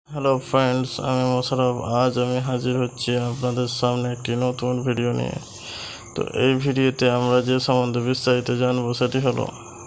Hello friends, আমি মোশাররফ। আজ আমি হাজির হচ্ছি আপনাদের সামনে একটি নতুন ভিডিও নিয়ে। তো এই ভিডিওতে আমরা যে সম্বন্ধে বিস্তারিত জানবো সেটি হলো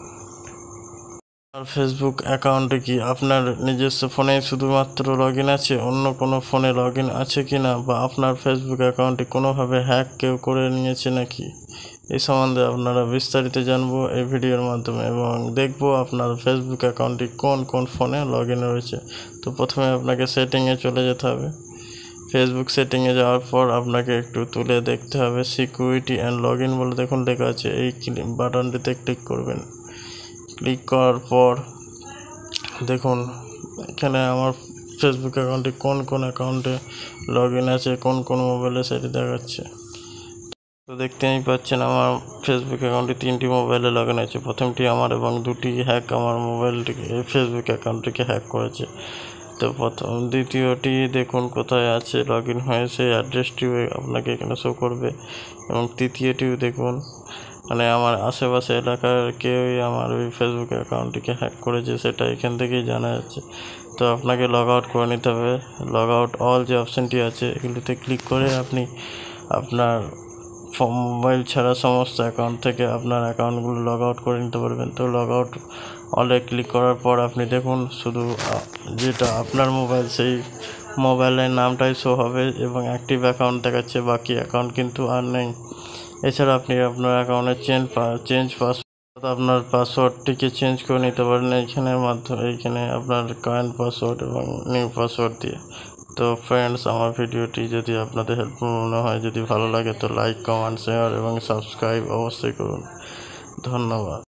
আপনার ফেসবুক অ্যাকাউন্টে কি আপনার নিজস্ব ফোনে শুধুমাত্র লগ ইন আছে, অন্য কোনো ফোনে লগ ইন আছে কি না, বা আপনার ফেসবুক অ্যাকাউন্টটি কোনোভাবে হ্যাক কেউ করে নিয়েছে নাকি, এই সম্বন্ধে আপনারা বিস্তারিত জানবো এই ভিডিওর মাধ্যমে এবং দেখবো আপনার ফেসবুক অ্যাকাউন্টটি কোন কোন ফোনে লগ ইন রয়েছে। তো প্রথমে আপনাকে সেটিংয়ে চলে যেতে হবে। ফেসবুক সেটিংয়ে যাওয়ার পর আপনাকে একটু তুলে দেখতে হবে সিকিউরিটি অ্যান্ড লগ ইন বলে দেখুন লেখা আছে, এই বাটনটিতে ক্লিক করবেন। ক্লিক করার পর দেখুন এখানে আমার ফেসবুক অ্যাকাউন্টে কোন কোন অ্যাকাউন্টে লগ ইন আছে, কোন কোন মোবাইলে সেটি দেখাচ্ছে। তো দেখতেই পাচ্ছেন আমার ফেসবুক অ্যাকাউন্টে 3টি মোবাইলে লগ ইন আছে। প্রথমটি আমার এবং 2টি হ্যাক আমার মোবাইলটিকে ফেসবুক অ্যাকাউন্টটিকে হ্যাক করেছে। তো দ্বিতীয়টি দেখুন কোথায় আছে লগ ইন হয়ে, সেই অ্যাড্রেসটিও আপনাকে এখানে শো করবে। এবং তৃতীয়টিও দেখুন, মানে আমার আশেপাশে এলাকার কেউই আমার ওই ফেসবুক অ্যাকাউন্টটিকে হ্যাক করেছে সেটা এখান থেকেই জানা যাচ্ছে। তো আপনাকে লগ আউট করে নিতে হবে। লগ আউট অল যে অপশানটি আছে এগুলিতে ক্লিক করে আপনি আপনার মোবাইল ছাড়া সমস্ত অ্যাকাউন্ট থেকে আপনার অ্যাকাউন্টগুলো লগ আউট করে নিতে পারবেন। তো লগ আউট অলে ক্লিক করার পর আপনি দেখুন শুধু যেটা আপনার মোবাইল সেই মোবাইলের নামটাই শো হবে এবং অ্যাক্টিভ অ্যাকাউন্ট দেখাচ্ছে, বাকি অ্যাকাউন্ট কিন্তু আর নেই। এছাড়া আপনি আপনার অ্যাকাউন্টের চেঞ্জ পাসওয়ার্ড, আপনার পাসওয়ার্ডটিকে চেঞ্জ করে নিতে পারেন এইখানে আপনার কারেন্ট পাসওয়ার্ড এবং নিউ পাসওয়ার্ড দিয়ে। তো ফ্রেন্ডস, আমার ভিডিওটি যদি আপনাদের হেল্পফুল মনে হয়, যদি ভালো লাগে তো লাইক, কমেন্ট, শেয়ার এবং সাবস্ক্রাইব অবশ্যই করুন। ধন্যবাদ।